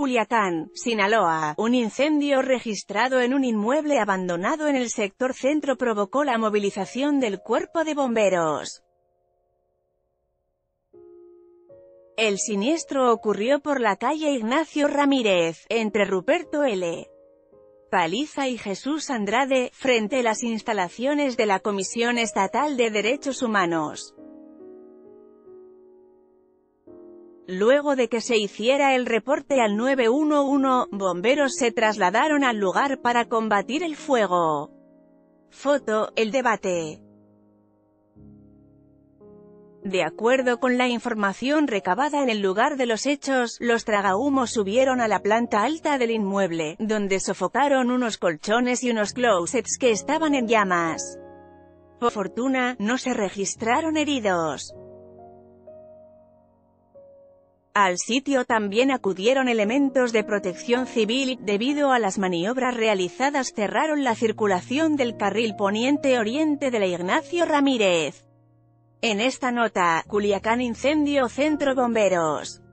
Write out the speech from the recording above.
Culiacán, Sinaloa, un incendio registrado en un inmueble abandonado en el sector centro provocó la movilización del cuerpo de bomberos. El siniestro ocurrió por la calle Ignacio Ramírez, entre Ruperto L. Paliza y Jesús Andrade, frente a las instalaciones de la Comisión Estatal de Derechos Humanos. Luego de que se hiciera el reporte al 911, bomberos se trasladaron al lugar para combatir el fuego. Foto: el debate. De acuerdo con la información recabada en el lugar de los hechos, los tragahumos subieron a la planta alta del inmueble, donde sofocaron unos colchones y unos closets que estaban en llamas. Por fortuna, no se registraron heridos. Al sitio también acudieron elementos de protección civil y, debido a las maniobras realizadas, cerraron la circulación del carril poniente-oriente de la Ignacio Ramírez. En esta nota, Culiacán incendio centro bomberos.